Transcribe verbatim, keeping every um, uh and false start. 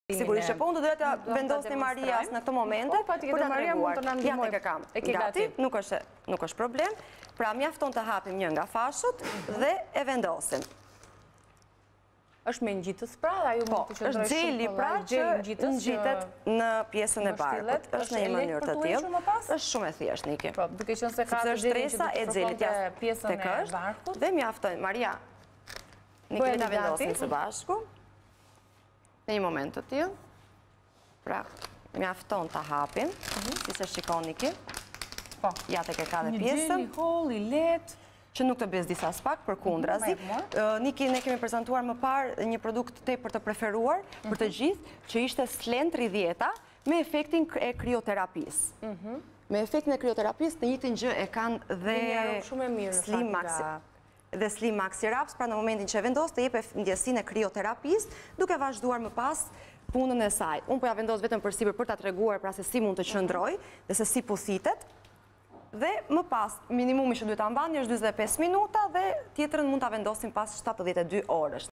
Sigurisht që po unë do të vendosni Marias në këto momente për ta treguar. Ja tek e kam. Gati, nuk është nuk është problem. Pra mjafton të hapim një nga fashët dhe e vendosim. Është me ngjitës pra, ajo mund të qëndrojë shumë. Është gjeli pra që ngjitet në pjesën e barkut. Është në një mënyrë të tillë. Është shumë e thjeshtë, Niki. Po, duke qenë se ka stresa e xhelit pjesën e barkut. Dhe mjafton Maria. Niki le ta vendosim së bashku. Në një moment të tillë. Pra, mjafton ta hapim, si se shikon Niki. Po. Ja tek e ka dhe pjesën. Një gjeli holl i lehtë që nuk të bezdisa spak, përkundrazi. Niki, ne kemi prezantuar më parë një produkt tepër të preferuar për të gjithë, që ishte Slend tridhjetë me efektin e krioterapisë. Me efektin e krioterapisë, në njëjtin gjë e kanë dhe Slim Maxi. Dhe Slim Maxi Wraps, pra në momentin që e vendos të jep ndjesinë e krioterapisë, duke vazhduar më pas punën e saj. Unë po ja vendos vetëm përsipër për ta treguar pra se si mund të qëndroj dhe se si pusitet. Dhe më pas, minimumi që duhet ta mbani është dyzet e pesë minuta dhe tjetrën mund ta vendosim pas shtatëdhjetë e dy orësh.